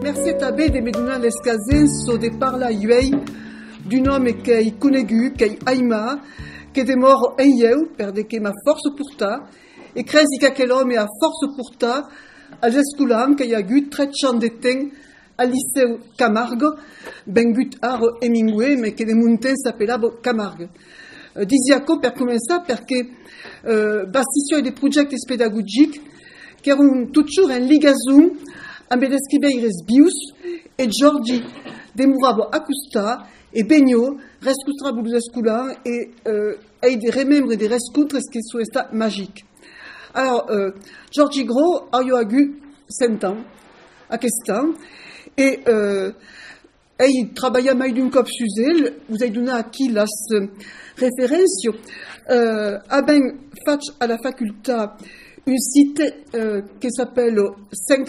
Merci tabé de me donner l'escasenso de parla iuei d'un homme che hai conegut, che hai aima, che de mort en ieu, perde che ma force porta, e cresi que aquel homme a force porta, a gesculam che ha gut 13 ans de temps al liceu Camargue, ben gut aro Hemingway, mais che de mountain s'appellava Camargue. Disiaco per començar perché bastiscio des projets pédagogiques qui erano toujours en ligazun amb les escribeires bius e Giorgi demuravo accusta e begno rescustravo los escolars e de remembre des rescontres qui sont estat magiques. Alors, Giorgi Gros a eu 100 ans, à Questan, et il travailla mai d'un cop sur elle. Vous avez donné aquí las références. A ben fatch à la faculté un site qui s'appelle 1000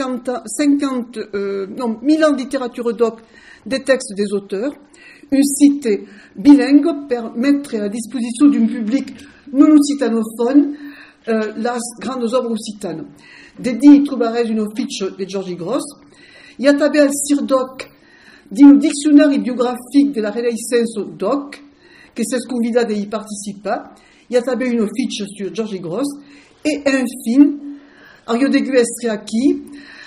ans de littérature doc des textes des auteurs, un site bilingue pour mettre à disposition d'un public non occitanophone las grandes œuvres occitanes. Dédié, trouverez une fiche de Giorgi Gross. Il y a tabé al Sirdoc d'un dictionnaire biographique de la Renaissance doc, que s'est convidat à y participer. Il y a tabé une fiche sur Giorgi Gross. Et enfin, Ario de Guestriaki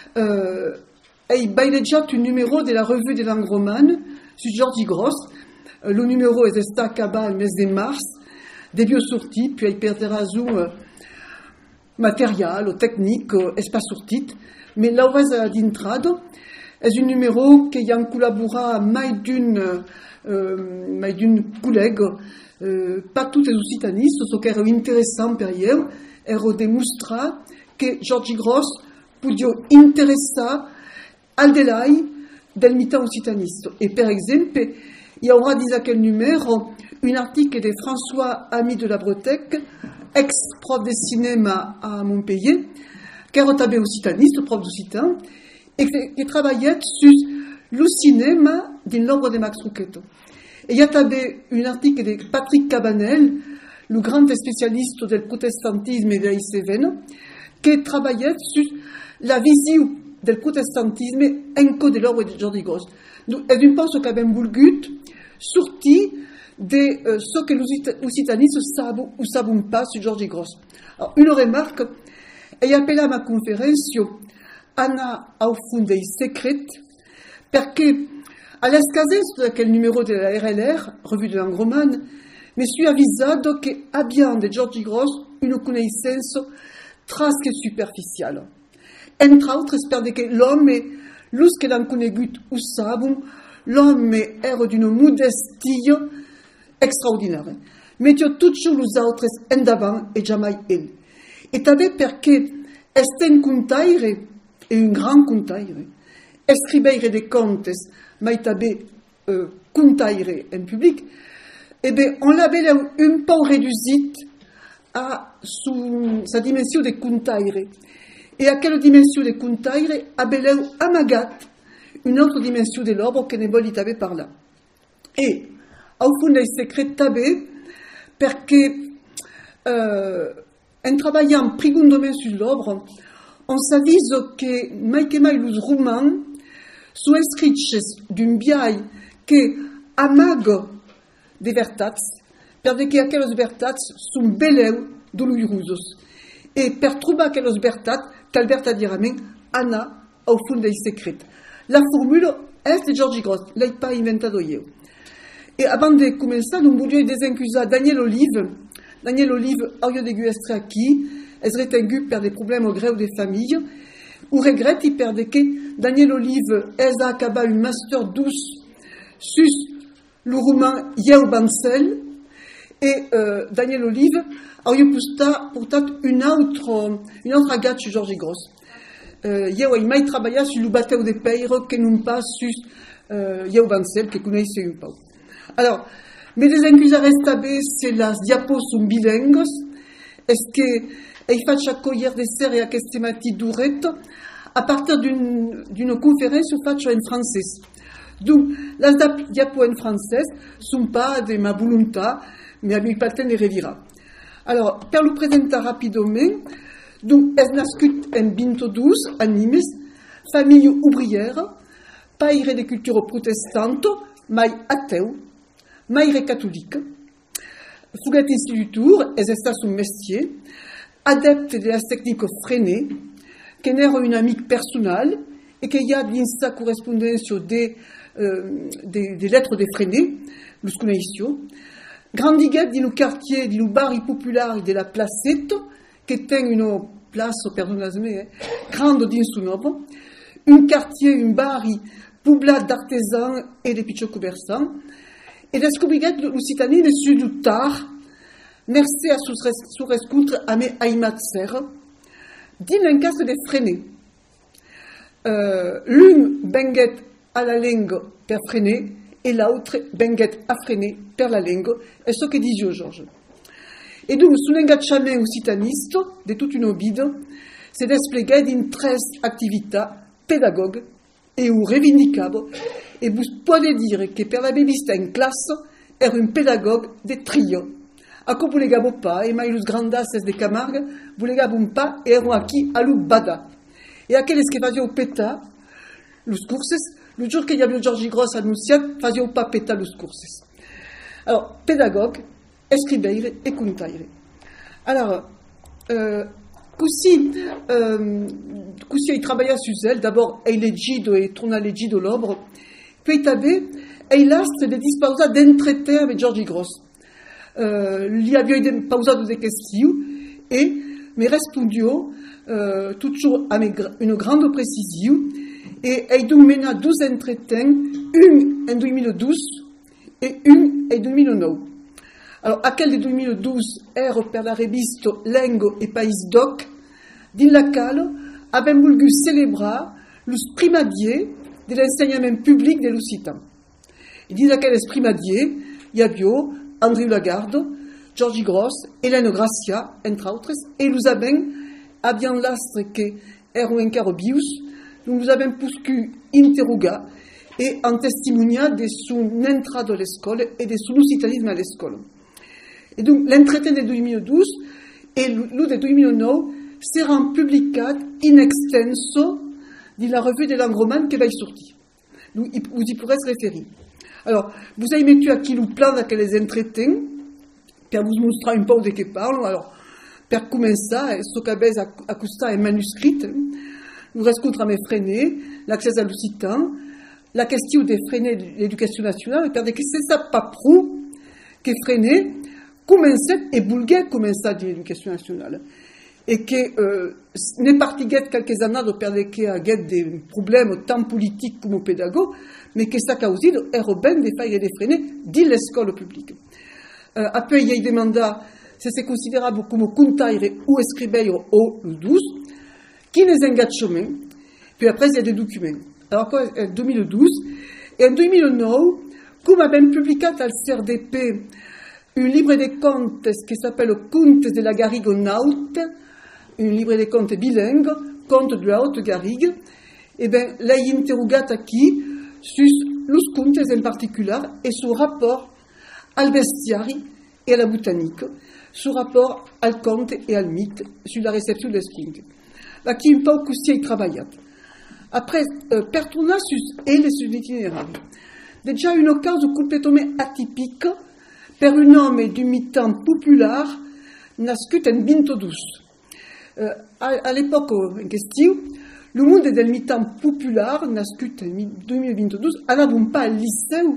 a bailejat un numéro de la revue de langue romane sur Giorgi Gross. Le numéro est resté acabé le mes de mars, début sorti, puis il perdra un matériel, technique, espace sorti. Mais là, on va d'intrado. C'est un numéro qui a collaboré mai d'une collègue, pas tous les occitanistes, ce qui est intéressant pour eux. Ero demostra que Giorgi Gross podia interessar al delai del mitan occitanista. Et per exemple, il y aura dans aquel numéro un article de François Ami de la Bretèque, ex-prof de cinéma à Montpellier, qui est tabé occitaniste, prof d'occitan, et qui travaillait sur le cinéma dans l'œuvre de Max Rucchetto. Et il y a tabé un article de Patrick Cabanel, le grand spécialiste du protestantisme et de l'Iséven, qui travaillait sur la vision du protestantisme en de l'œuvre de Giorgi Gross. Donc, je pense qu'il a bien voulu sortir de ce que les occitanistes savent ou ne savent pas sur Giorgi Gross. Alors, une remarque, il a appelé à ma conférence Anna au fond des secrets, parce que, à l'escasez de quel numéro de la RLR, revue de langue romane, mi suis avvisato che abbiamo di Giorgi Gross una conoscenza trasche superficiale. Entre autres, perché l'uomo, los che l'hanno conosciuto usavano, l'uomo era di una modestia extraordinaria. Metteva tutti gli altri in davanti e jamais elle. E també perché è un contaire, e un gran contaire, scrivere dei contes, ma també contaire in pubblico, eh bien, on l'avait un peu réduite à sa dimension de contaire. Et à quelle dimension de contaire avait amagat une autre dimension de l'ordre que ne volit avait par là. Et, au fond des secrets tabé, parce que, en travaillant prigundomen sur l'ordre, on s'avise que maïkema et les romans sont inscrits d'un biais que amago des vertats, perché aqueles vertats sont beleu dolorosos. Et per trouver aqueles vertats, qu'Alberta diramen, Anna, au fond des secrets. La formule est de Giorgi Gross, l'ai pas inventado io. Et avant de commencer, nous voulions désincuser Daniel Olive. Daniel Olive, au lieu de Guestriaki, est retengu per des problèmes au gré ou des familles, ou regrette, il perd que Daniel Olive est à acabar un master 12 sur le roman Yeo Bansel, et Daniel Olive a eu pourtant une autre agate sur Giorgi Gross. Yeo a mai travaillé sur le bateau de Peire que non pas sur Yeo Bansel, que connaissez un peu. Alors, mais les inclusas restabés, c'est las diapos sont bilingues, est-ce que il faccia cogliere des serie a queste mati duretto à partir d'une conférence faite en français. Donc, les diapos en français ne sont pas de ma volonté, mais à mi pas le temps de revira. Alors, pour le présenter rapidement, donc, est nascut en 22 à Nimes, famille ouvrière, paire de culture protestante, mai ateu, maire catholique, fugat institutur, es estas un mestier, adepte de las techniques freinées, que n'era un amic personnel, et qu'il y a dans sa correspondance des lettres de Freinet, los coneixo, grandiguet dans le quartier, dans le barri populaire de la Placette, qui ten une place, perdonez-moi, grande dans son nom, un quartier, un barri, poblat d'artisans et de pitjors commerçants, et descobriguet l'Occitanie sud tard, merci à son rescontre à mes aimat serre, din l'encas de Freinet. L'un benguet à la langue per Freinet et l'autre benguet à Freinet per la langue, et ce que dit Georges. Et donc, son engagement occitaniste, de toute une bide, s'est desplegué dans 13 activités pédagogues et ou revendicables, et vous pouvez dire que per la bébista en classe, est un pédagogue de trio. A quoi vous les gabons pas, et maïlus grandasses de Camargue, vous les gabons pas, et erons acquis à l'Ubada. Et à quel est-ce que faisait au péta, les courses, le jour qu'il y avait Georges Gross annoncé, faisait au pas péta les courses. Alors, pédagogue, escribeire et contaire. Alors, Coussi, il travailla sur elle, d'abord, il legido et tourna legido l'obre, puis il avait, il lastre de disposa d'entreter avec Georges Gross. Il y avait des pauses de questions, et, me respondio, toujours avec une grande précision, et il mena 12 entretiens, un en 2012 et un en 2009. Alors, à quel de 2012 era per la revista Lengo et Pays Doc, dans laquelle avons voulu célébrer le primadier de l'enseignement public de l'Occitan. Et dans laquelle primadier, il y avait André Lagarde, Georges Gross, Hélène Gracia, entre autres, et nous avons bien l'astre que era encara bius, nous avons pu interroger et en testimonia de son entrée à l'école et de son occitanisme à l'école. Et donc, l'entretien de 2012 et le de 2009 seront publiés in extenso dans la revue de langue romane qui va y sortir. Donc, vous y pourrez se référer. Alors, vous avez mis aquí le plan de les entretiens, pour vous montrer un peu de quoi parlent. Alors, pour commencer, ce qu'avez accusté est manuscrit. Nous rencontrons mes Freinet, l'accès à l'Occitan, la question des Freinet de l'éducation nationale, et que c'est ça pas prou que Freinet commençait et bulguait commençait de l'éducation nationale. Et que n'est parti quelques années de perdre des problèmes tant politiques comme pédagogiques, mais que ça cause est ben des failles et des Freinet dans l'école publique. Après, il y a des mandats, c'est considérable comme contaire ou escribeire au 12, qui les engagements, puis après, il y a des documents. Alors, quoi, 2012, et en 2009, comme a bien publié à le CRDP un livre de contes qui s'appelle Contes de la Garrigue Naute, un livre de contes bilingue, Contes de la Haute Garrigue, et bien, là, il est interrogé ici sur les contes en particulier et son rapport al bestiari et à la botanique, son rapport al conte et al mythe sur la réception des contes. Là, qui est un peu aussi il travaille. Après, per tornar sur l'itinéraire. Déjà une case complètement atypique per un homme du mi-temps populaire nascut en 22. À l'époque en question, le monde del mi-temps populaire nascut en 2022 n'avons pas al lycée,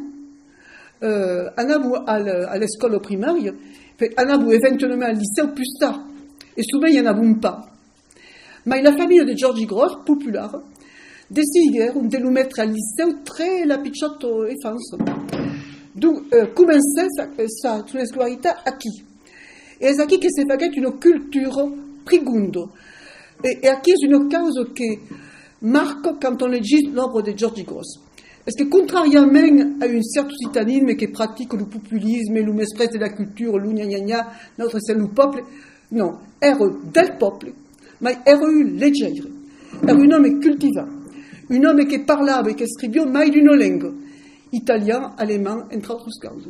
n'avons à l'école primaire, n'avons éventuellement al lycée plus tard. Et souvent, il n'y en avons pas. Mais la famille de Georges Gross, populaire, décidèrent de le mettre à lycée très la pitchotte enfance. Donc, commençait son scolarité à qui? Et c'est à qui que s'est fait une culture prigunde. Et à qui est une cause qui marque quand on lit l'œuvre de Georges Gross. Parce que contrairement à une certaine occitanisme qui pratique le populisme et le mespres de la culture, le gna gna gna, notre c'est le peuple, non, est del peuple, mais est leggero, est un homme cultivant, un homme qui parlava et qui écrivait mais d'une langue, italien, allemand, entre autres causes.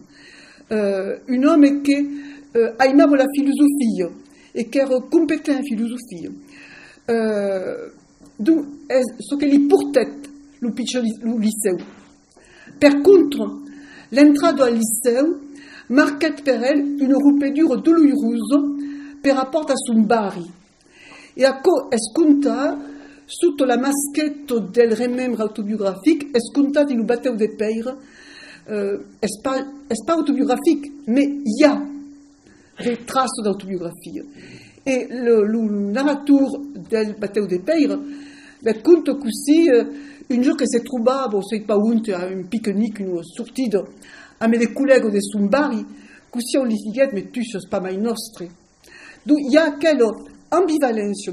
Un homme qui aimait la philosophie et qui era compétent en philosophie. Donc, ce qui lui portait le liceu. Per contre, l'entrada al liceu marquet per elle une rupedura dolorosa per rapport a son bari. E acco esconta, sotto la maschetta del remembre autobiographique, esconta in un batteu de peire, es pas autobiographique, mais il y a des traces d'autobiographie. Et le narrateur del batteu de peire conta così un giorno che si trovava, sei pas unte, a un pique-nique, une sortida, avec les collègues de son bari, così on litigat, mais tu c'est pas mai nostre. Donc il y a quelle ambivalence,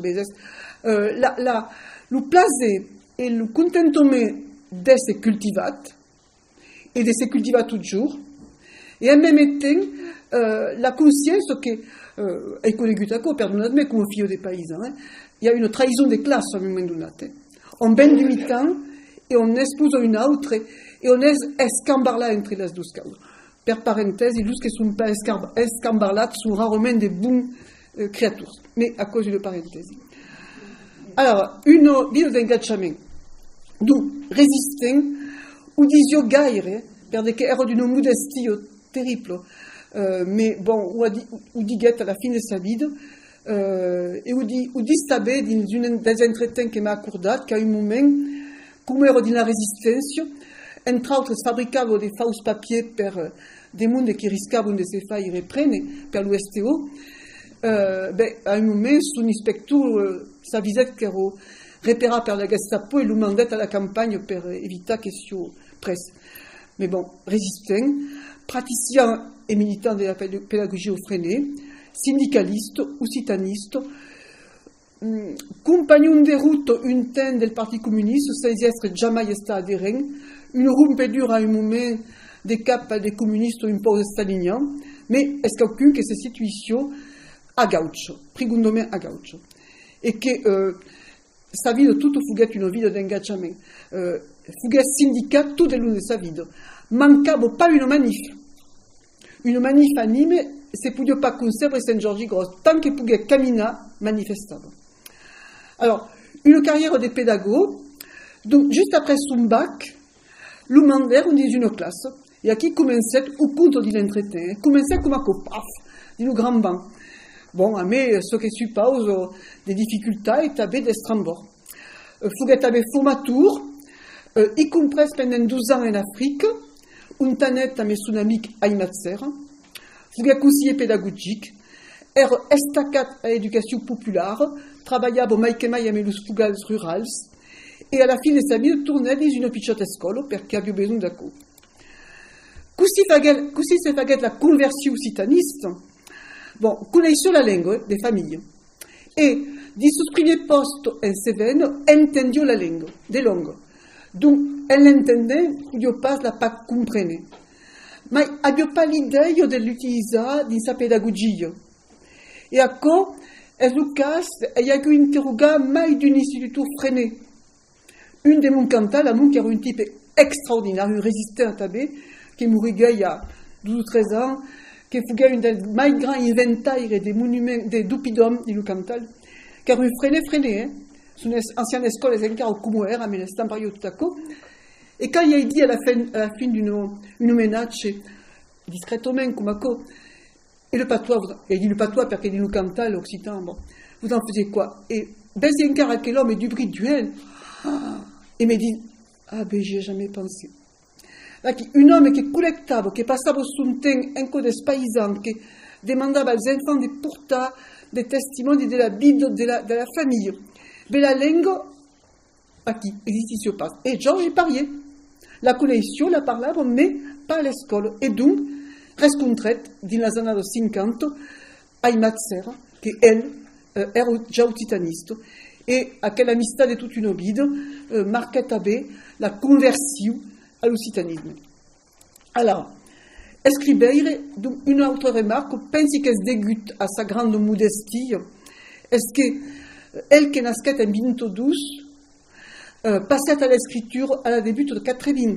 le plaisir et le contentement de se cultiver, et de se cultiver toujours, et en même temps, la conscience que, ai conosciuto a perdonatemi come figlio dei paesani, il y a une trahison de classe à un moment donné. On ben du mi-temps, et on expose une autre, et on est escambarlé entre les deux causes. Per parenthèse, les qui ne sont pas escambarlés sont rarement des bons créatures, mais à cause de parenthèse. Alors, une vie d'engagement, donc résistant, ou disio gaire, perché era d'une modestie terrible, mais bon, ou diguette à la fin de sa vie, et ou distabé dans une des entretiens que m'a accordé, qu'à un moment, comme era dans la résistance, entre autres, fabricava des faux papiers per des mondes qui risquaient de se faire reprendre per l'USTO, à un moment, son inspecteur s'avisait qu'era repéré par la Gestapo et le mandat à la campagne pour éviter que sur presse. Mais bon, résistant, praticien et militant de la pédagogie au Freinet, syndicaliste ou citaniste, compagnon de route une teine del Parti communiste, sans être jamais stato adhérent, une rompedure à un moment des caps des communistes un peu staliniens, mais est-ce qu'aucun que cette situation a gaucho, prigundomé a gaucho, et que sa vie de toute fuguette une vie d'engagement, fuguette syndicat tout de l'une de sa vie, mancava pas une manif anime, se pouvait pas conserver Saint-Georges Grosse, tant que pouvait caminer, manifestable. Alors, une carrière de pédagogue, donc juste après son bac, le mandèrent dans une classe, et à qui commençait au compte de l'entretien, commençait comme un copaf, dans grand banc. Bon, mais ce qui suppose des difficultés et avait des strambors. Fouguet avait formateur, y compris pendant 12 ans en Afrique, un tanet avec son ami Aymatser, Fouguet conseiller pédagogique, era estacat à l'éducation populaire, travaillait au Maïkemaï avec les fugals rurales, et à la fin de sa vie, tournait dans une petite école, parce qu'il avait besoin d'accueil. Così se faguet la conversion citaniste, bon, connaissait la langue des familles. Et, di sus primi posto en Cévennes, entendió la langue, des langues. Donc, elle l'entendait, io pas la pas comprenait. Mais elle n'avait pas l'idée de l'utiliser dans sa pédagogie. Et à quoi, elle le casse, il y a eu interrogé mai d'un institut Freinet. Une de mon cantal, qui era un type extraordinaire, un résistant à tabé, qui mourit il y a 12 ou 13 ans, qui fut un des plus grands inventaires des monuments, des dupidums du Cantal, car un Freinet, son ancienne école est encore comme era, mais l'instant par tout à coup. Et quand il a dit à la fin d'une ménage, discrètement, comme à quoi, et le patois, il dit le patois parce qu'il dit le Cantal, l'Occitan, bon, vous en faisiez quoi? Et ben c'est encore à quel homme et du bruit duel. Et me dit, ah ben j'y ai jamais pensé. Un homme qui collectava, qui passava son temps en code des paysans, qui demandava aux enfants de porter des testimoni de la Bible de la famille. Mais la langue, à qui existe sur passe. Et Georges pariait. La collection la parlava, mais pas à l'école. Et donc, rescontrette, dans la années 50, Aymatser, qui elle, era già occitaniste. Et à quelle amistad de toute une vie, marquait avait la conversion à l'occitanisme. Alors, Escribeire, donc une autre remarque, pense qu'elle se dégoûte à sa grande modestie, est-ce qu'elle qui nasquait en 1912, passait à l'écriture à la début de 80.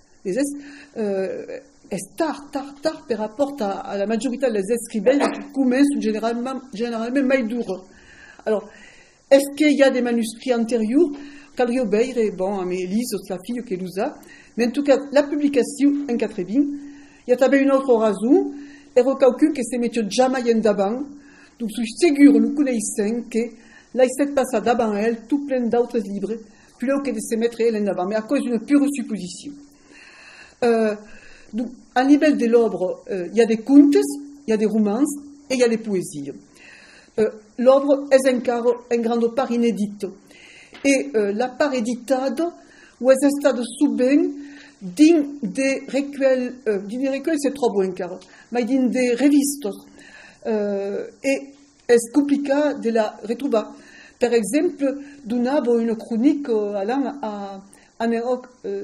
Est tard par rapport à la majorité des escribeires qui commencent généralement maïdour. Alors, est-ce qu'il y a des manuscrits antérieurs? Calrio Beire, bon, mais Elise, sa fille, qui nous a. Mais en tout cas, la publication, en 80, il y a também une autre raison, et recalcule que c'est métier jamais d'avant. Donc, je suis sûr, nous connaissons que là, il s'est passé d'avant elle, tout plein d'autres livres, plutôt que de se mettre elle en avant, mais à cause d'une pure supposition. Donc, à niveau de l'œuvre, il y a des contes, il y a des romances, et il y a des poésies. L'œuvre est encore en grande part inédite. Et la part éditada, où elle est souvent dans des recueils, c'est trop bon encore, mais dans des revistes. Et c'est compliqué de la retrouver. Par exemple, nous avons une chronique à Néroc,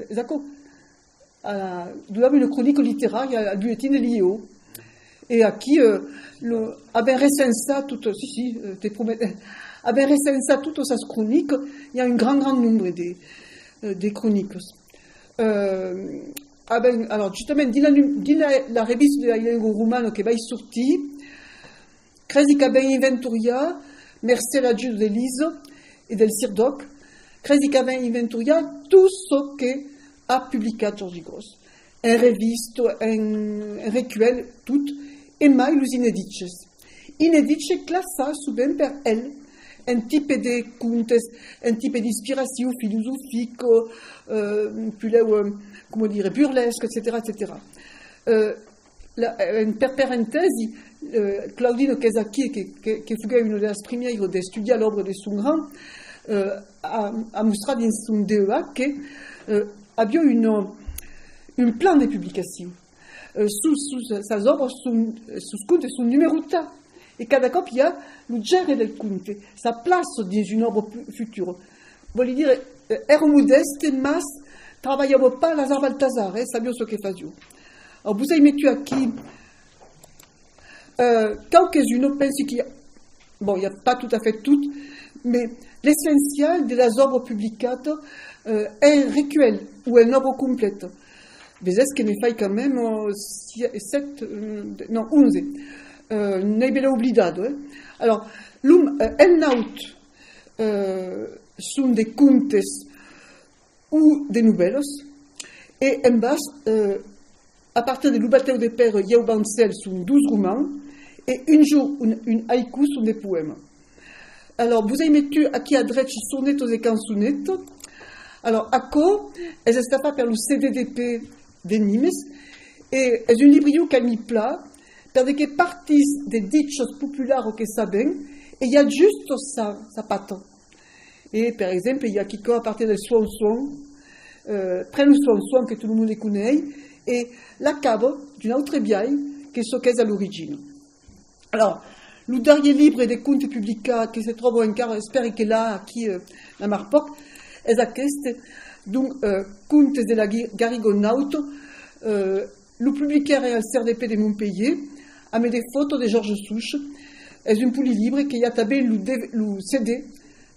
nous avons une chronique littéraire à bulletin de l'IO. Et à qui ben recensé toutes ces chroniques, il y a un grand nombre de chroniques. Alors justement, dans la reviste de la langue romane qui va y sortir, credi che ben inventuria, merci la Dieu de Lise et del Sirdoc, credi che ben inventuria tout ce que a publié Georgi Gross. En reviste, en recueil, tout, et mai los inedices. Inedices classa souvent per elle, un type de contes, un type d'inspiration philosophique, comment dire, burlesque, etc., etc. Per parenthèse, Claudine Casacchi, che fu una delle prime di studiare l'opera di son grand, ha mostrato in son DEA che abbia un plan de publication. Sous ces œuvres, sous contes sont numérotés. Et cada cop il y a le genre del conte, sa place dans une œuvre future. Voglio dire, ero modeste, mas travaillavo pas Lazare Balthazar, sabio ce che faccio. Alors, vous avez mis qui quelques-unes, pense qu'il y a, bon, il n'y a pas tout à fait toutes, mais l'essentiel de las œuvres publiées est un recueil ou une œuvre complète. Mais est-ce qu'il me fait quand même 11. Ne l'ai oubliado. Alors, el naut sont des contes ou des nouvelles, et en bas, à partir de l'Ubateu de Père Yaubancel, sont 12 romans, et un jour, une haïku sont des poèmes. Alors, vous avez mis à qui adresse sonetos et canzonettes. Alors, à quoi, elles sont pas par le CDDP de Nimes, et c'est un livre qui a mis plat, per que partis des dichos populaires que saben, et il y a juste sa patte. Et par exemple, il y a qui à partir del swan, prennent le swan que tout le monde connaît, et la cave d'une autre biaille qui est ce qu'est à l'origine. Alors, le dernier livre des contes publiés qui se trouve encore, j'espère que là, qui la Marpoc, est à queste, donc, contes de la Garigonaute, le publié à CRDP de Montpellier, a mis des photos de Georges Souche, est un pouli libre qui a tabé le CD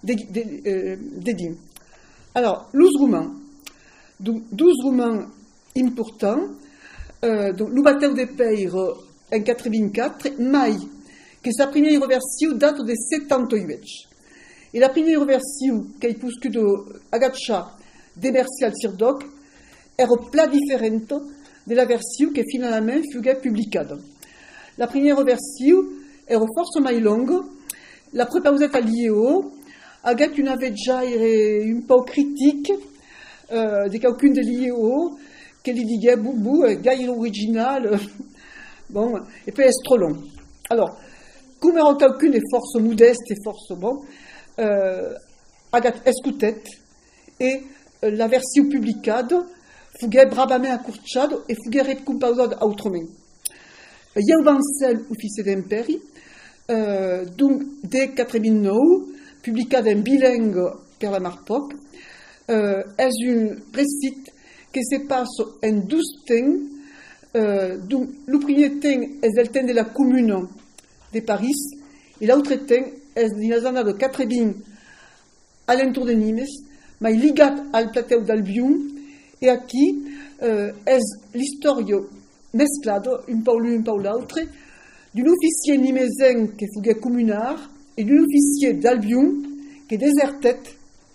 dédié. Alors, 12 romans. Donc, 12 romans importants. Donc, le Batteur de Peyre en 84, Mai, que sa première version date de 78. Et la première version, qui est poussée de Agacha, de Mercial Sirdoc, est plat différente de la version qui finalement fut publiée. La première version est force plus longue. La prépausette à l'IEO a une déjà un peu critique de quelqu'un de l'IEO qui lui disait boubou, gaille original. Bon, et puis c'est trop long. Alors, comme quelqu'un est force modeste et force bon, Agathe escoutette et la version publiée fugge bravament accorciado et fugge recompensado autrement. Yaubancel, officier d'imperi, donc dès 89, publié en bilingue par la Marpoc, est un récit qui se passe en 12 temps. Donc, le premier temps est le temps de la commune de Paris, et l'autre temps est dans les années de 80 à l'entour de Nimes, mais lié al plateau d'Albion, et à qui est l'histoire mesclado, un peu l'un, un peu l'autre, d'un officier nimésen qui fut communard et d'un officier d'Albion qui désertait,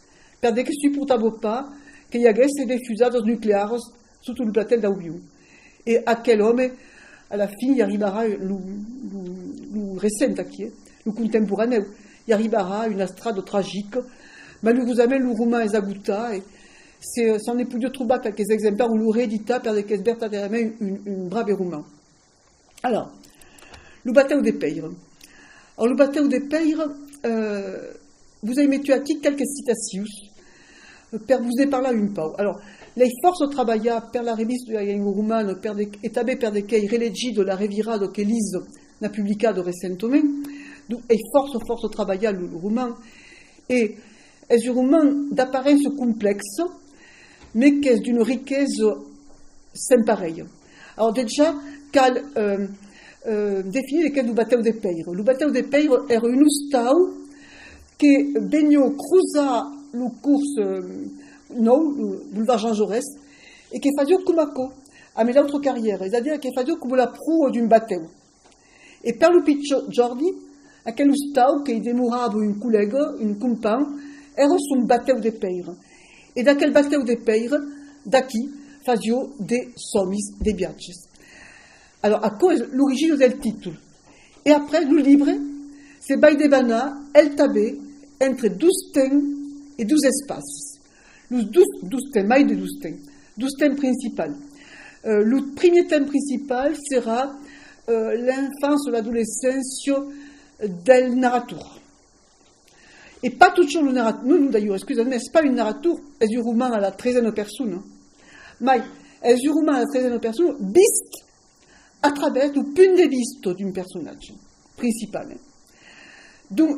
per de che supportavo pas che hi haguesse des fusades nucleares sotto il platel d'Aubiu. E aquel homme, alla fin, hi arribarà, lo recent aquí, lo contemporaneu, hi arribarà una strada tragique, malheureusament, lo roman és agutat, e s'en est podia trobar quelques exemplaires où l'aurait édité per de que és verdaderament un brave roman. Alors, le Bateu des Peyres. Alors, le Bateu des Peyres, vous avez mis aquí quelques citations, per vous en parler un peu. Alors, les forces travaillent per la revista de la romane, et també per de que relegi de la revirada que l'Is n'a publié récemment. Donc, les forces travaillent le roman. Et c'est un roman d'apparence complexe, mais qui est d'une richesse sans pareille. Alors, déjà, cal définir lequel du Bateu des Peyres. Le Bateu des Peyres est un ustau qui venu creusa le cours nou, le boulevard Jean Jaurès, et qui faisait comme à mes autres carrières, c'est-à-dire qui faisait comme la proue d'un bateau. Et par le pitch Jordi, à quel ustau qui demeurava un collègue, un compagne, era son Bateu des Peyres. Et dans quel Bateu des Peyres, d'aquí, faisait des sommis, des viages. Alors, à quoi est l'origine du titre? Et après, le livre, c'est Baïdebana, El Tabé, entre 12 thèmes et 12 espaces. Les 12 thèmes, maille de 12 thèmes. 12 thèmes principaux. Le premier thème principal sera l'enfance ou l'adolescence del narrateur. Et pas toujours le narrateur. Nous d'ailleurs, excusez-moi, ce n'est pas une narrateur, c'est un roman à la 13e personne. Mais c'est un roman à la 13e personne, viste à travers le point de vue d'un personnage principal. Donc,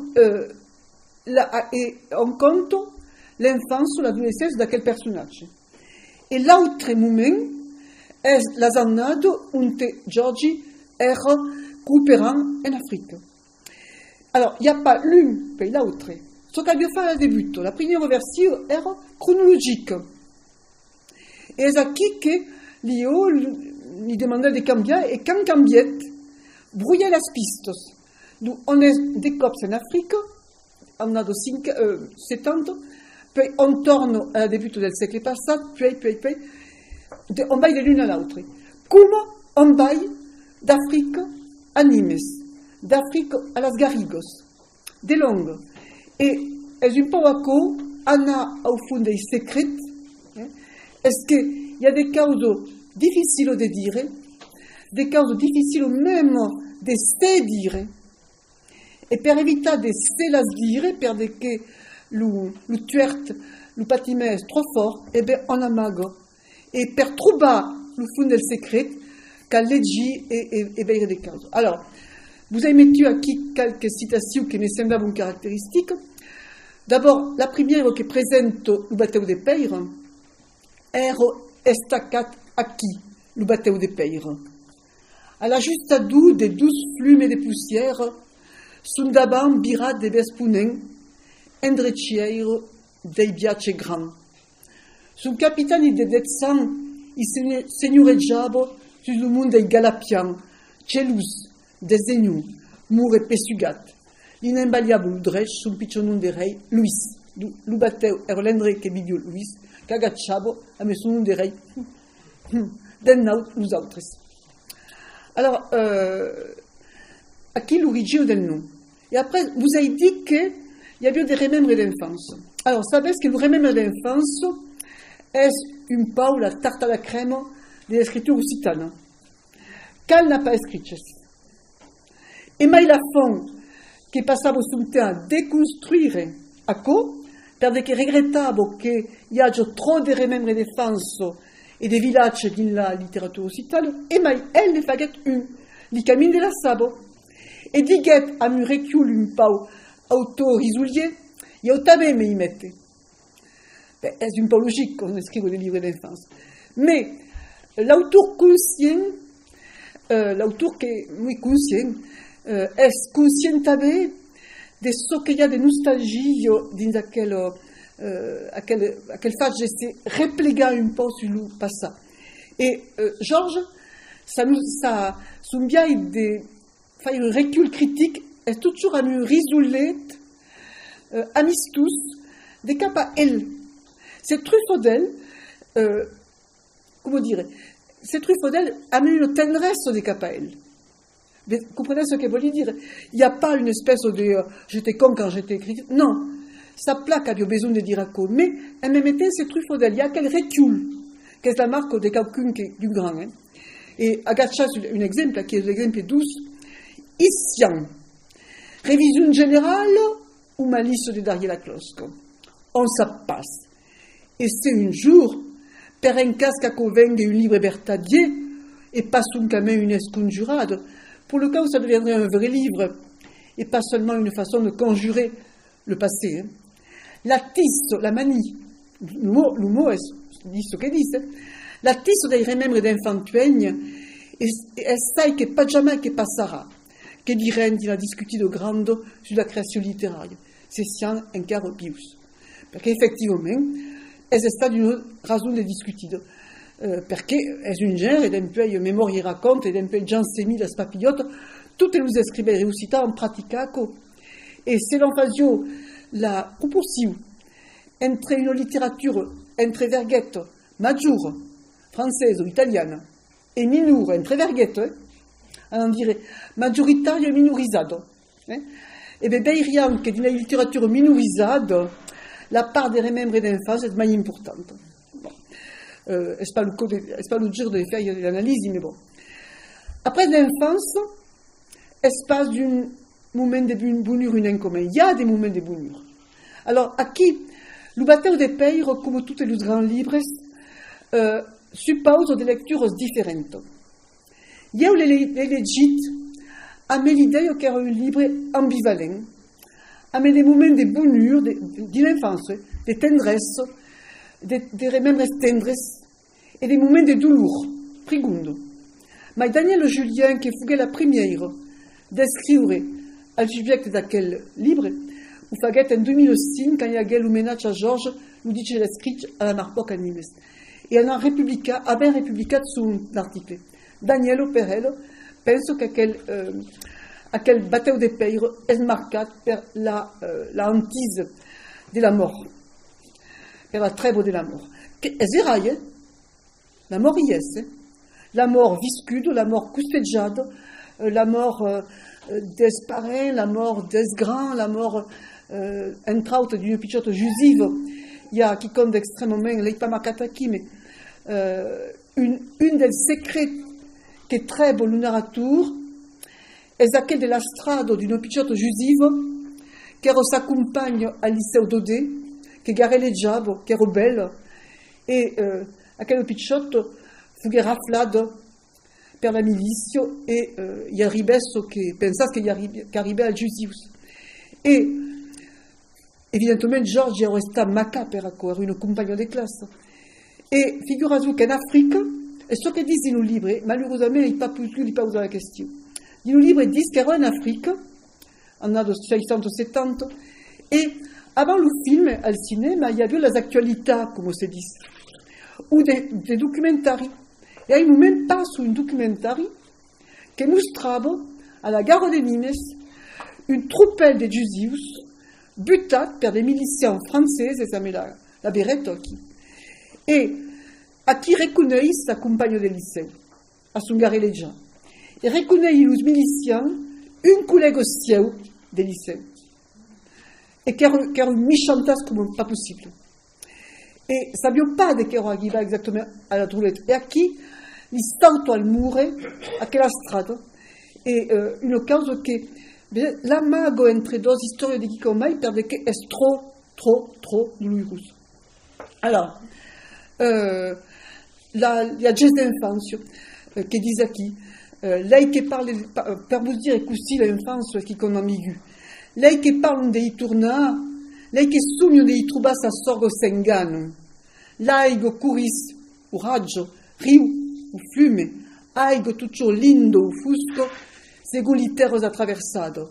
et on compte l'enfance ou l'adolescence de quel personnage. Et l'autre moment est la année où Giorgi est coopérant en Afrique. Alors, il n'y a pas l'une et l'autre. Ce qu'elle veut faire au début, la première version est chronologique. Et c'est qui que Lio lui demandait de cambier, et quand cambiait, brouillait les pistes. Donc, on est des cops en Afrique, on a de 70, puis on tourne à la début du siècle passé, puis, on va de l'une à l'autre. Comment on va d'Afrique à Nimes, d'Afrique à las Garrigos, des langues. Et c'est un peu à quoi on a au fond des secrets. Est-ce qu'il y a des causes difficiles de dire, des causes difficiles même de se dire, et pour éviter de se las dire, pour que le tuerte, le patiment est trop fort, et bien on amague. Et pour trouver le fond du secret, qu'elle legit et bien des causes. Alors, vous avez mis ici quelques citations qui me semblent caractéristiques. D'abord, la première qui présente le Bateu des Peyres est estacat aquí, le Bateu des Peyres. À la juste adou des 12 plumes et des poussières, sont d'abord birat de Vespunen, endrecière des viages grands. Son capitaine de Detsan, il seigneureggiava sur le monde des Galapians, Chelus, des Zenus, Mour et Pessugat. L'inembaliable Udrech, son pichonon de rei, Luis. Le Bateu est l'endre que vidio Luis, qu'agachavo, a son nom de rei. Den naut, nous autres. Alors, à qui l'origine del nom? Et après, vous avez dit qu'il y avait des remèmes d'enfance. Alors, savez que le remème d'enfance est une paule, la tarte à la crème de l'écriture occitane. Qu'elle n'a pas écrit. Et mais la fond qui passava son temps à déconstruire à quoi, parce que regrettable qu'il y ait trop de remèmes d'enfance et des villages dans la littérature occitane, et mais elle ne faisait une, les camins de la sabo. Et diguet à me recul un pau auto-risoulier, il y a autant mais y mette. C'est un peu logique quand on écrit des livres d'enfance. Mais l'auteur conscient, l'auteur qui est muy conscient, est conscient també de ce qu'il y a de nostalgie dans aquel fait de se repléguer un peu sur le passé. Et Georges, son biais de faire un recul critique est toujours à nous risoler amistus de capa el. C'est Truffaldel, comment dire, c'est Truffaldel amène une tendresse de capa el. Vous comprenez ce qu'elle veut dire? Il n'y a pas une espèce de j'étais con quand j'étais écrit. Non, sa plaque a besoin de dire à quoi. Mais en même temps, c'est Truffaldel. Il y a quel recul, qui est la marque de quelqu'un du grand. Hein. Et Agacha, un exemple, qui est l'exemple douce, Issian. Révision générale ou malice de Dariel Laclosco. On ça passe. Et c'est un jour, per un casque à convaincre un livre bertadier, et pas un camin une esconjurade, pour le cas où ça deviendrait un vrai livre, et pas seulement une façon de conjurer le passé. Hein. La tisse, la manie, le mot est ce che dice, la tisse dei remembri d'infantuegna, e sai che pas jamais che passerà, che di rendi la discutito grande sulla creazione letteraria, se siamo ancora pius. Perché effettivamente è stata una ragione discutita, perché è un genere ed un po' di memoria racconta ed un po' di Giansemi, la spapigliota, tutte le scrive riuscita in praticaco, e se l'on faisio la proporzione entre una letteratura, entre verghetto, maggiore, francese o italiana, e minore, entre verghetto, on dirait maggioritario e minorizzato. E beiriamo che nella letteratura minorizzata la part des remembres d'enfance est plus importante. Bon. C'est pas le jour de faire l'analyse, mais bon. Après l'enfance, espace d'un moment de bonheur en commun. Il y a des moments de bonheur. Alors, à qui le bataille des pays, comme tous les grands livres, suppose des lectures différentes. Il y a les légites, à l'idée qu'il y a un livre ambivalent, à des moments de bonheur, de l'enfance, de tendresse, de remembres tendres, et des moments de douleur, prigundo. Mais Daniel Julien, qui fut la première d'écrire al sujet d'aquel livre, ou faguet en 2005, quand il y a eu l'hommage à Georges, nous dit qu'il a écrit à la Marpoc Animes. Et on a bien républiqué son article. Daniel Perel pense qu'aquel bataille de pays est marqué par la hantise de la mort, par la trêve de la mort. C'est vrai, la mort y est, la mort viscude, la mort custejade, la mort des parents, la mort des grands, la mort entraute d'une pichotte jusive. Il y a qui compte extrêmement, il pas makataki, mais une des secrets qui est très beau le narrateur est celle de la strade d'une pichotte jusive qui s'accompagne à lycée d'Odé, qui garait les diables, qui est rebelle, et à quelle pichotte fut raflade per la milice et il y a ribesso qui pensait qu'il arrivait à Jusius. Et évidemment, Georges est resté macabre per une compagne de classe. Et figurez-vous qu'en Afrique, et ce que dit dans le livre, malheureusement, il n'a pas posé la question. Dans le livre, il dit qu'il y a en Afrique, en a de 670, et avant le film, au cinéma, il y avait les actualités, comme on se dit, ou des documentaires. Et à un moment, passe un documentaire qui mostrava à la gare de Nîmes une troupelle de Jusius butée par des miliciens français, et ça met la berrette qui. Et à qui reconnaît sa compagne de lycée, à son gare les gens. Et reconnaît les miliciens une collègue au ciel des lycées. Et qui a une méchantasse comme pas possible. Et ça ne vient pas de qui arriva exactement à la droulette. Et à qui l'istant al mure, à quella strada. Et une cause que l'amago entre deux histoires de Kikomai perde que est trop douloureux. Alors, il y a des d'enfance qui disent qui, lei qui parle, per vous dire così l'enfance qui est ambigu, lei qui parle dei tournà, lei che sogno dei trubas a sorgo s'engano, laigo curis, o raggio, riu, o flume, aigo tutto lindo, o fusco, segoliteros attraversado.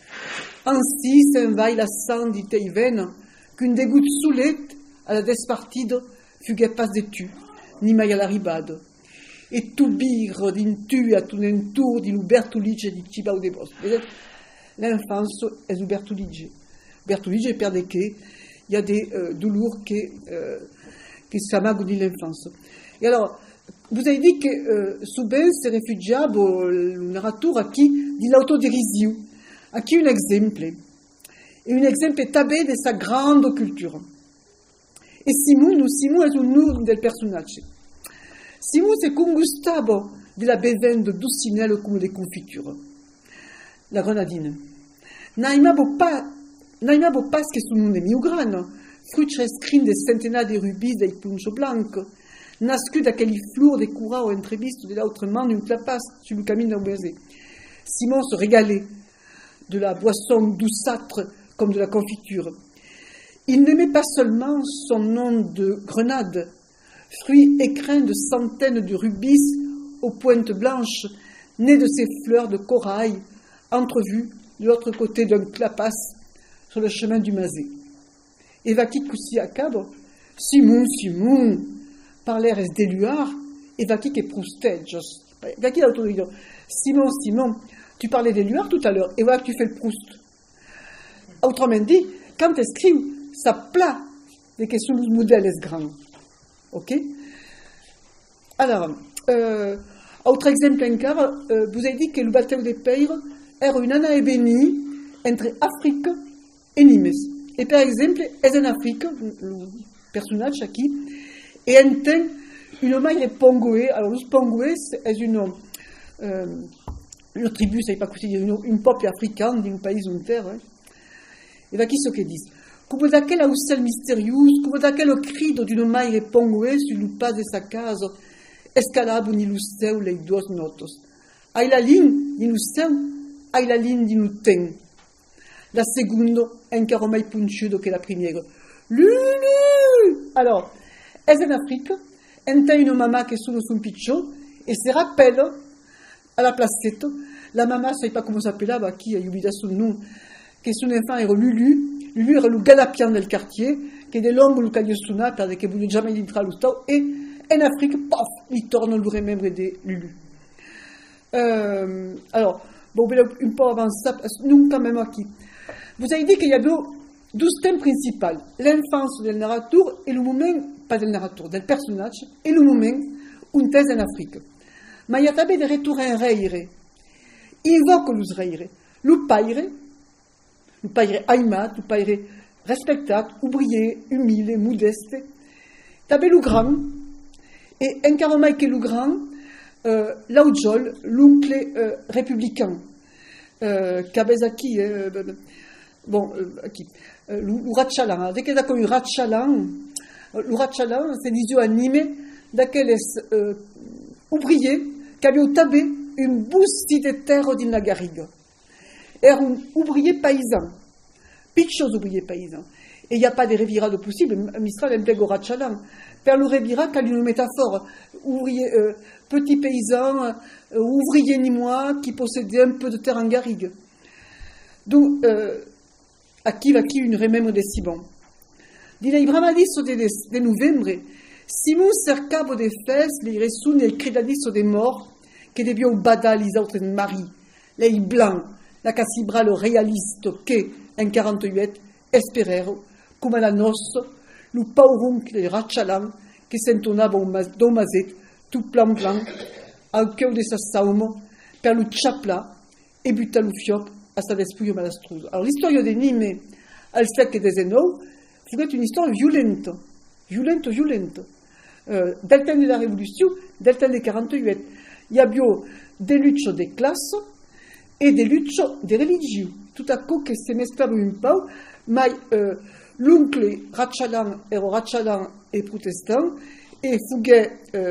Ainsi se'n vai la sang di tei vena, qu'une dégoutte soulette à la despartido fugue pas de tu, ni mai alla ribado. E tu birro d'intu a tu nentur di Bertulige di Cibao de Bos. L'enfance è su Bertulige. Bertulige perde che il y a des douleurs qui s'amagent dans l'enfance. Et alors, vous avez dit que souvent, ces réfugiés, le narrateur, qui dit l'autodérision, a qui un exemple. Et un exemple est tabé de sa grande culture. Et Simon est un nom del personnage. Simon, c'est con Gustavo de la bevende dulcinelle comme des confitures. La grenadine. Naima bo pas che sul nome mio grano, fruit scrin de centenaires de rubis del puncho blanco, nascu d'aquelli flour de curao entrevisto de l'autre main d'une clapasse sur le camino d'Aubergé. Simon se régalait de la boisson douceâtre comme de la confiture. Il n'aimait pas seulement son nom de grenade, fruit écrin de centaines de rubis aux pointes blanches, nés de ces fleurs de corail, entrevues de l'autre côté d'un clapasse sur le chemin du Mazet. Et va-qui coussi à cadre, Simon, parlèrent des luards, et va-qui que proustedjos. Va-qui l'autorisation. Simon, tu parlais des luards tout à l'heure, et voilà que tu fais le Proust. Autrement dit, quand tu écris, ça plat de que sous le modèle est grand. Ok? Alors, autre exemple encore, vous avez dit que le bateau des Peyres era une année bénie entre Afrique et Nîmes. Et par exemple, est en Afrique, le personnage qui, et entend une maille pongoé. Alors, le pongoé, c'est une tribu, ça n'est pas possible, une peuple africain d'un pays en terre. Hein. Et va qui ce qu'ils disent? Come d'aquel aussel mystérieux, comme d'aquel crido d'une maille pongoé sur le pas de sa case, escalabo ni luceu les dos notos. Ai la ligne ni luceu, ai la ligne di nuten. La seconde, encore mai punchudo que la première. Lulu! Alors, est en Afrique, entend une maman qui est sous son pichon, et se rappelle, à la placette, la maman, je ne sais pas comment s'appelait, qui a oublié son nom, que son enfant era Lulu. Lulu era le galapian del quartier, che de l'homme le cadio sunata, che voulait jamais entrer à l'oustaw, et en Afrique, paf, il tourne le remembre de Lulu. Alors, bon, un peu avant ça, nous, quand même, qui. Vous avez dit qu'il y avait 12 thèmes principaux. L'enfance del narrateur et le moment, pas del narrateur, del personnage, et le moment, une thèse en Afrique. Mais il y a aussi des retours en reire. Invoque les reire. Le paire aimat, le paire respectable, ouvrier, humile, modeste. Tabe le grand, et encore mai que le grand, l'audjol, l'oncle républicain. Cabezaki, bon, qui, le ratchalan. Dès qu'il y a un ratchalan, le ratchalan, c'est des yeux animés, d'aquel ouvrier, qui avait tabé une boustie de terre d'une garrigue. Era un ouvrier paysan, pitchos ouvrier paysan. Et il n'y a pas de revirade possible, Mistral implique au ratchalan. Per le revira, qu'il y a une métaphore, ouvrier, petit paysan, ouvrier ni moi, qui possédait un peu de terre en garrigue. Donc, à qui va qui une remembre de Simon. Dina Ibramadisso de novembre, Simon cercavo de fesses, les ressoun et credadisso de morts, que devions bada les autres maris, les blancs, la cassibra le réaliste que, en 48, esperero, comme à la noce, le pauvroncle de ratchalan, qui s'entonnava au mazet, tout plan, au cœur de sa saume, per le chapla, et buta le fiop, à sa despouille malastruse. Alors, l'histoire de Nîmes, al sec des Zeno, c'est une histoire violente. Del temps de la Révolution, del temps de 48. Il y a bio des luttes des classes et des luttes des religions. Tout à coup, que se mesclavano un peu, mais l'oncle ratchalan era ratchalan et protestant, et fugait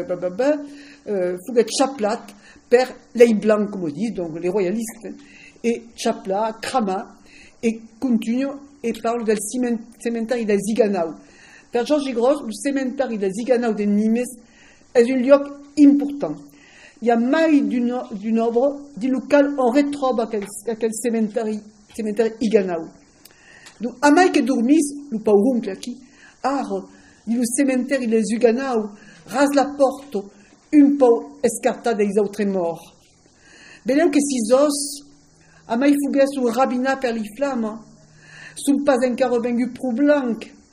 chaplat per les blancs, comme on dit, donc les royalistes, et chaplat, crama, et continue et parle del cementari del Ziganau. Per Georges Gros, le cementari del Ziganau de Nîmes est un lieu important. Il y a mai d'une œuvre du local on retrouve à quel cementari Iganau. Donc, à mai que dormis, le pauvron qui, le cementari del Ziganau, rase la porte, un peu escarta des autres morts. Beleu que si os, a mai fugues un rabbinat per les flammes, sont pas encore venus pro blanc,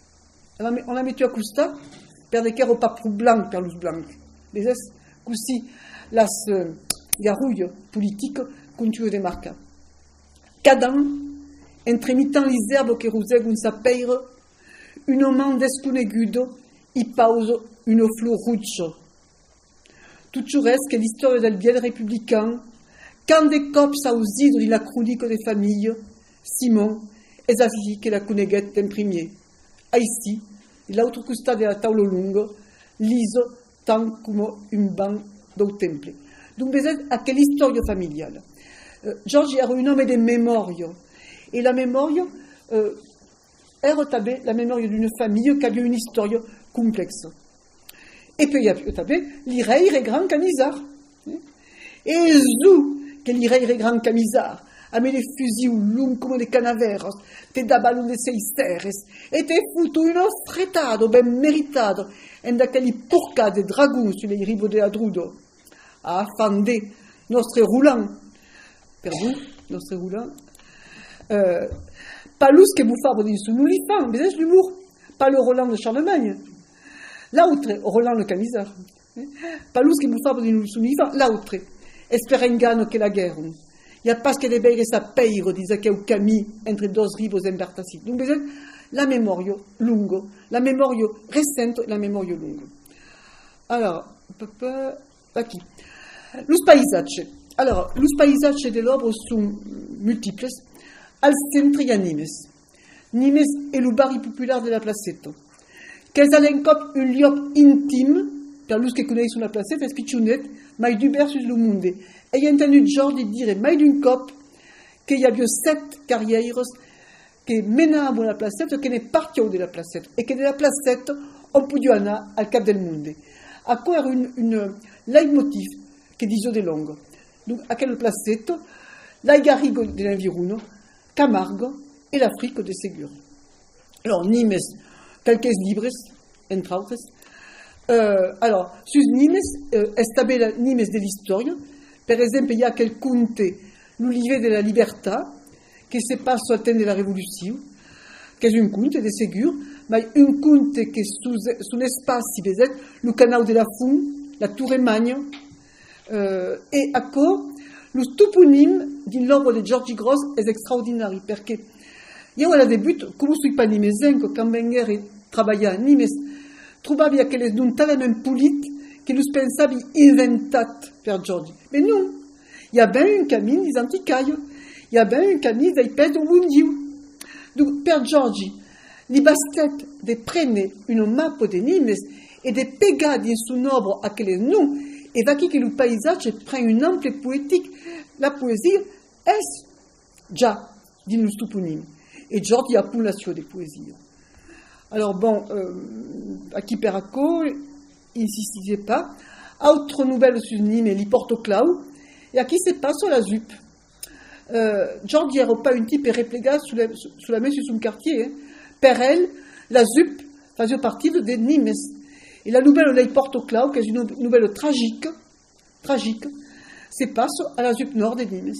on a mis à custa, per de qu'ero pas plus blanc per los blancs. Bezes, così, las garouilles politiques continue de marcar. Cadam, entremitant les herbes que rosegun sa peire, un homme desconegudo, y pause une fleur rouge. Tout reste que l'histoire del biel républicain, quand des cops a usido la chronique des familles, Simon, es así que la coneguette imprimée. Ici, l'autre costat de la table longue, lise tant comme un banc del temple. Donc, vous êtes à quelle histoire familiale. George era un homme de mémoire, et la mémoire era tabé la mémoire d'une famille qui avait une histoire complexe. Et puis, il y a tabé l'Ireire et grand camisard. Et zou que l'Ireire et grand camisard, avec les fusils longs comme des canaveres, te dabalon de seis terres, et te foutu une frettado ben méritado, en d'aquelli porca de dragons sur les rives de la Drudo. A fandé notre roulant, pardon, notre roulant, pas l'ous que bouffard de sous nous l'ifan, mais c'est l'humour, pas le Roland de Charlemagne, l'autre, Roland le camisard, pas l'ous que bouffard de sous nous l'ifan, l'autre, esperengano que la guerre. Il n'y a pas que des belles sa peire, disait qu'il y a au Camille, entre deux rives aux imbertacis. Donc, vous êtes la mémoire longue, la mémoire récente, la mémoire longue. Alors, aquí. Los paisages. Alors, los paisages de l'œuvre sont multiples. Al centre, il y a Nimes. Nimes est le barri populaire de la Placette. Qu'elles ont un lieu intime, per los que connaissent la Placette, est pitchounet, mais du versus le monde. Et il y a entendu George dire, mais d'un cop, qu'il y a eu 7 carrières qui menaient à la Placette, qui n'est parti de la Placette, et que de la Placette, on peut aller al cap del monde. À quoi era une leitmotiv que disait de longue. Donc, à quelle Placette, la Garrigue de l'Environ, Camargue et l'Afrique de Ségur. Alors, Nimes, quelques libres, entre autres. Alors, sur Nimes, estabile Nimes de l'histoire. Par exemple, il y a quel conte l'Olivier de la Liberté, qui se passe au temps de la Révolution, qui est un conte de Ségur, mais un conte qui est sous l'espace, si vous êtes, le canal de la Fou, la Tour Emagne, et à quoi le toponyme d'une l'œuvre de George Gross est extraordinaire, parce que il y a un début, comme je ne suis pas nimezen, quand Wenger travaillait à Nimes, trouvait que les noms tellement polites que nous pensables inventat per George. Mais non, il y a bien un camin des anticailles, il y a bien un camin des pètes au Wundiu. Donc, per George, les basquettes de prendre une map de Nimes et de pegar dans son œuvre à quels noms, et va que le paysage prend une ample poétique. La poésie est déjà dans le toponyme. Et George y a pour la de poésie. Alors bon, à qui Peraco, insistez pas. Autre nouvelle sur Nîmes, il porte au clau. Et à qui se passe sur la ZUP. George n'era pas un type répléga sous la main sur son quartier. Hein. Per elle, la ZUP faisait partie de Nîmes. Et la nouvelle, il porte au clau, qui est une nouvelle tragique, se passe à la ZUP nord de Nîmes.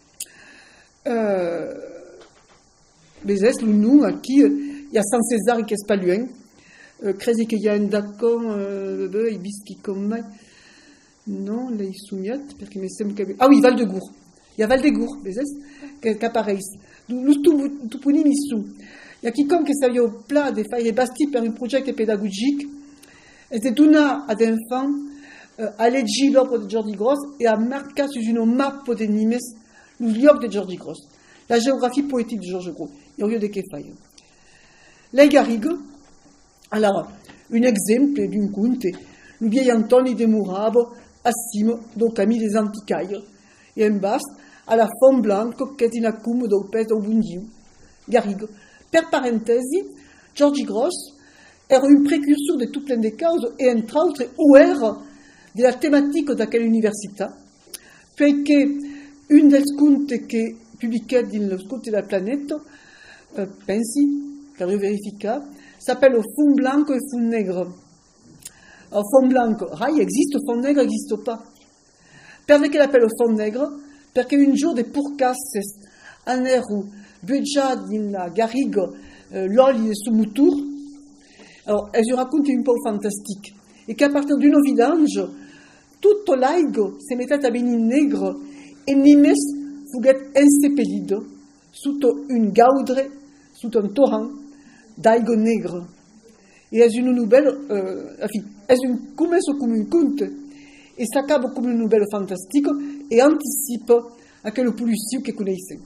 Mais est le nom à qui il y a Saint-César qui est pas loin. Crédit qu'il y a un dacon, il biscuit comme non, là il soumiat, parce qu'il me semble qu'il ah oui, Val-de-Gour. Il y a Val-de-Gour, mais est qu'apparaît. Nous tout puni missou. Il y a quiconque qui savait au plat de faire basti par un projet pédagogique. Et de donner à des enfants à l'éger l'œuvre de George Gross et à marquer sur une map de Nimes le lieu de George Gross. La géographie poétique de Georges Gros. Il y a lieu de Kefaï. Les Garrigues, alors, un exemple d'un conte, le vieil Antoni de Mourabo, à Cime, donc ami des Anticailles, et en bas, à la fond blanche, qui est une accume de pèse au Bundiu. Garrigue. Per parenthèse, George Gross era un précurseur de tout plein de causes, et entre autres, ouer de la thématique de quelle université, puisque une des contes que publié dans le Scout de la planète, pensi, car je vérifie, s'appelle Fond blanc et Fond nègre. Alors, Fond blanc, il existe, Fond nègre n'existe pas. Perché qu'elle appelle Fond nègre, parce qu'un jour des pourcasses en eru, budja dans la garrigue, l'oli de Sumutur, Alors, elles racontent un peu fantastique. Et qu'à partir d'une vidange, tout l'aigo se mettait à venir nègre et nimes fuguet ensepelido sous une gaudre, sous un torrent d'aigo nègre. Et est une nouvelle, commence comme un conte, et s'accabe comme une nouvelle fantastique, et anticipe à quelle pollution que connaissez.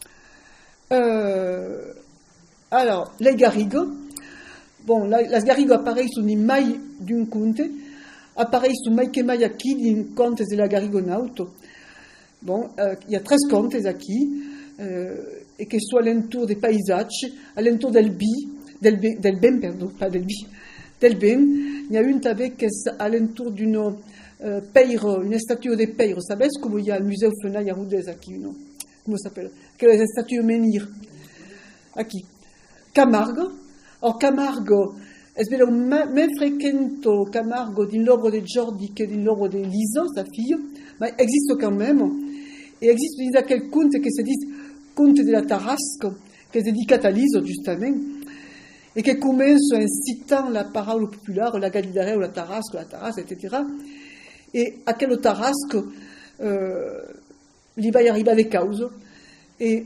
Alors, les garrigues, bon, les garrigues apparaissent sur une maille d'un conte, apparaissent sur mai que mai aquí d'un conte de la garrigonauto. Bon, il y a 13 contes ici, et que soit à l'entour des paysages, à l'entour del ben, pardon, pas del ben, il y a une tabée qui est à l'entour d'une peire, une statue de peire. Vous savez comme il y a le musée Fenaille à Rodez, ici, non? Comment ça s'appelle? Quelle est la statue menhir? Ici. Camargue. Or, Camargue, est-ce que même fréquento Camargue din l'œuvre de Jordi que din l'œuvre de Lisa, sa fille, mais existe quand même. Et existe déjà quel conte qui se dit conte de la Tarasque, qui est dédié à Lisa, justement, et qui commence en citant la parole populaire, la Galilée ou la Tarasque, etc. Et à quel Tarasque, il va y arriver des causes, et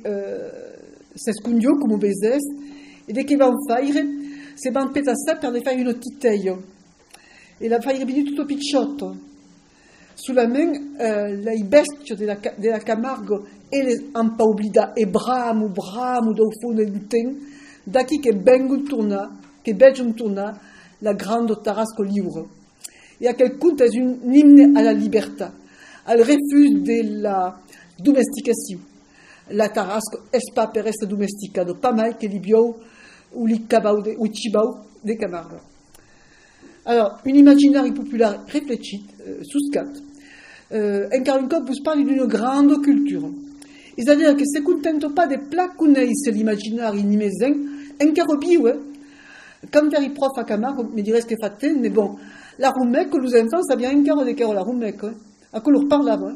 c'est ce qu'on dit comme baiser, et dès qu'il va en faire, c'est ben peut à ça pour faire une titeille. Et la faire venir tout picciotto. Sous la main, les besties de la Camargue, elles n'ont pas oublié, et bramo au fond du temps, d'acquis que vengono tourna, la grande Tarasque libre. Et à quel compte est un hymne à la liberté. Elle refuse de la domestication. La Tarasque n'est pas per essere domesticado, pas mal que l'ibio ou l'icabao ou chibao de Camargue. Alors, un imaginaire populaire réfléchi, souscat, encore une fois, vous parle d'une grande culture. C'est-à-dire que se contente pas de placonner l'imaginaire inimésen, encore bien, quand il y a des profs à Camargue, me dirait ce que fait, mais bon, la roumèque, les enfants, ça vient encore de cœur la roumèque, à quoi leur parle avant.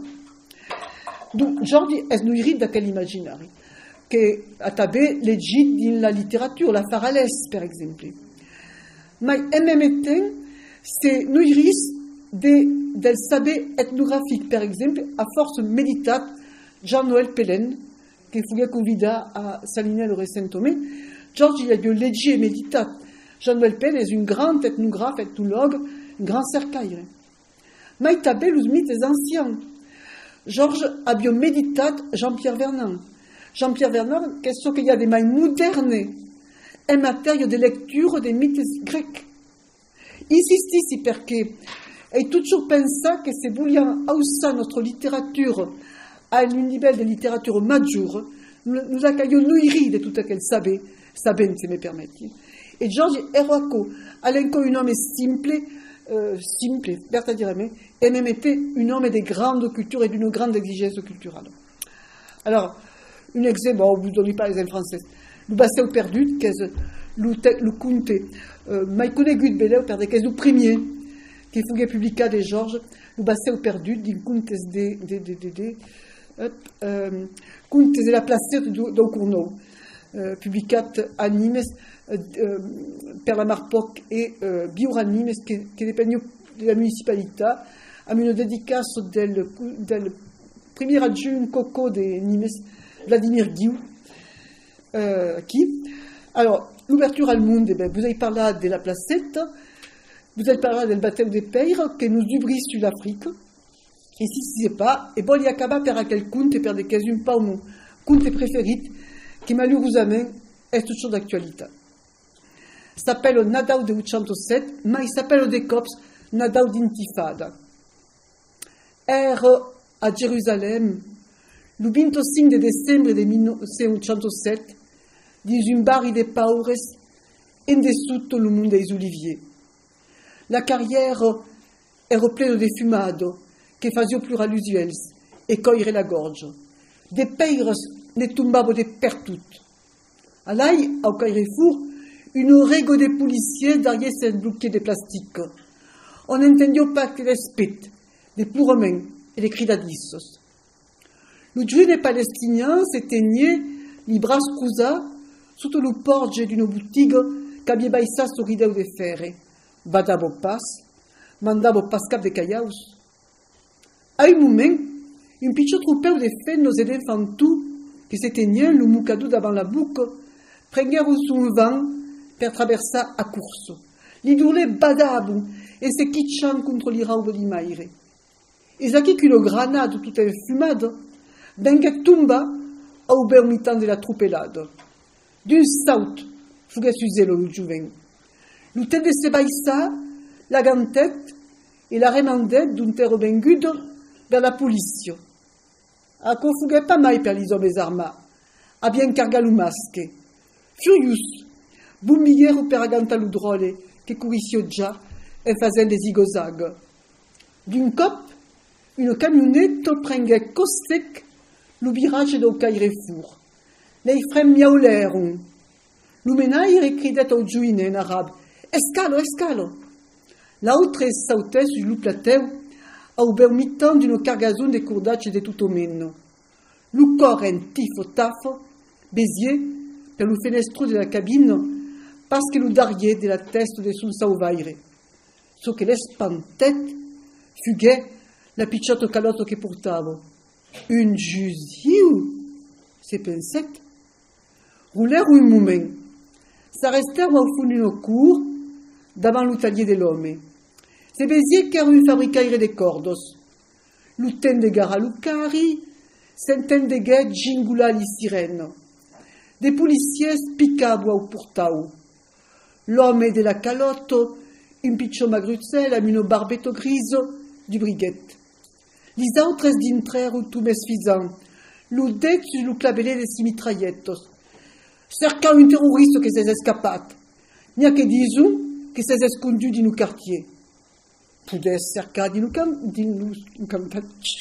Donc, Jordi est nourri de quel imaginaire que a tabé legit dans la littérature, la faralès, par exemple. Mais en même temps, c'est nourri del saber ethnographique, par exemple, à force méditate, Jean-Noël Pellen, qui fut convié à s'aligner récemment. Jordi a dû legger et méditate. Jean-Noël Pellen est un grand ethnographe, ethnologue, un grand cercaille. Mais il tabé les mythes anciens. Georges a bien médité Jean-Pierre Vernant. Jean-Pierre Vernant, question qu'il y a des mailles modernes en matière de lecture des mythes grecs. Insiste parce que toujours pensé que c'est vouliant hausser notre littérature à un niveau de littérature majeure, nous accueillons nourri de tout ce qu'elle savait, si me permettez. Et Georges Héroaco, à l'enco un homme simple, verdaderamente, et même était un homme de grande culture et d'une grande exigence culturelle. Alors, un exemple, bon, vous ne donnez pas les en français. Le bassin perdu, qui est le conte, mais connu de Beleu, per des cases du premier, qui fut publié de Georges, le bassin perdu, d'un conte de la placette d'Ocourneau, publié à Nîmes, per la Marpoc et Biura Nîmes, qui dépend de la municipalité, à une dédicace del premier adjoint Coco de Nîmes, Vladimir Guiou, qui, alors, l'ouverture al monde, vous avez parlé de la placette, vous avez parlé du baptême des pères, que nous ouvrons sur l'Afrique, et si ce n'est pas, et bon, il y a qu'à faire à quel compte, et per des casus, pas mon compte préféré, qui malheureusement est toujours d'actualité. S'appelle Nadao de 807, mais il s'appelle des cops Nadao d'Intifada. À Jérusalem, le 25 de décembre de 1907, dans un bar de pauvres, en dessous le monde des oliviers. La carrière est pleine de fumades qui faisaient plus allusions et coiraient la gorge. Des peires ne tombaient de pertout. À l'ail, au Carrefour, une règle de policiers derrière ce bouquet de plastique. On n'entendait pas que les spits, les plourements et les cris d'adissos. Le jeune palestinien s'éteignait, les bras croisés, sous le porche d'une boutique qu'avia baissat sorrideu de ferre, badavo pas, mandavo pas cap de caiaus. A un moment, un pitjor troupeu de fennos et d'enfantus que se tenien lo mucador davant la bouca, prenguèrent un vent per traversar a curso. Li durle badavo e se quitchant contre l'irauve di maire. Es aquí que lo granado tout enfumado venguèc tumba au bermitan de la troupelada. D'un saut, fuguè suselo lo juven. Lo temps de se baissar, la gantet e la remandet d'un terre vengudo vers la policia. Aco fuguè pas mai per lis hommes armats, a bien carga lo masche. Furious, bumbiguero per aganta lo drole che curicio già e fazen des igozag. D'un cop, une camionnette prenguè costec lo virage del Cairefur. Lei frem miauleron. Lo menaire cridet au giuine en arabe. Escalo, escalo! L'autre sautè sul lo plateu au bermitan d'une cargazon de cordace de tutto meno. Lo corren tifo tafo, Béziers, per lo fenestro de la cabine, parce que lo darier de la testa de son sauvaire. So che l'espantet fuguè la picciotto calotto che portavo. Un jusiu, se penset. Roulèrent un moment. S'arrestèrent au fond d'une cour, davant l'hôtelier de l'homme. Se Béziers qu'era un fabricaire de cordos. L'uten de gara lucari, senten de guet gingula li sirene. Des policiers picabo au portau. L'homme de la calotto, un piccio magruzzel amb une barbetto griso, du briguet. Lis autres dintrèrent tout mesfisant, lo det sus lo clavelet de si mitraillettos. Cercant un terroriste que s'es escapat. N'hi ha que disons que s'es escondu din lo quartier. Podès cercar din lo campat.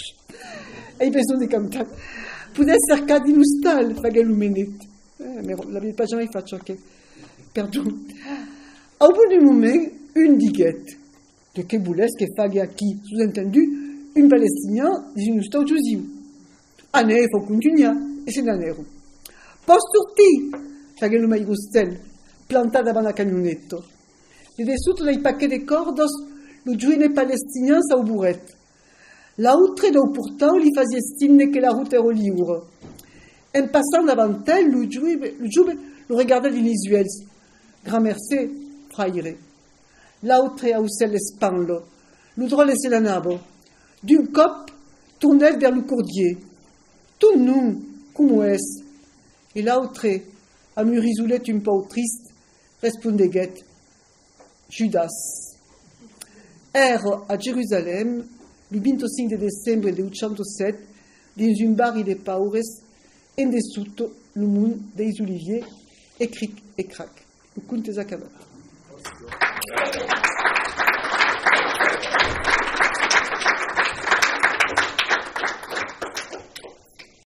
Ei besoin de campat. Podès cercar din lo stal, faguè lo menet. Mais l'avait pas jamais fait choquer. Perdon. Au bout d'un moment, une diguette. De que voulez que fague aquí, sous-entendu, un palestinien dis un stau jusiu. Anè, faut continuer, et c'est n'anèrent. Post sortir, faguè lo maigostel, plantat davant la camionnette. De dessous dei paquets de cordos, lo giuine palestinien sa buret. L'autre dau portau li fasia stime que la route era liure. En passant davant elle, le jube le regardait d'une visuels. Grand merci, fraire. L'autre a aussi l'espanlo. Le drôle c'est la nabo. D'un cop, tournait vers le cordier. Tout nous, comment est-ce? Et l'autre, à me risoulet un peu triste, répondait guette. Judas. À Jérusalem, le 25 de décembre de 1807, dans un bar de paures, en dessous, le monde des oliviers, et cric et crac. Le conte est acabat.